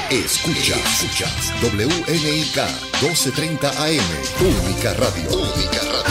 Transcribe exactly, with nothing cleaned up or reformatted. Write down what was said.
Escuchas, escuchas W N I K doce treinta A M, Única Radio. Única Radio.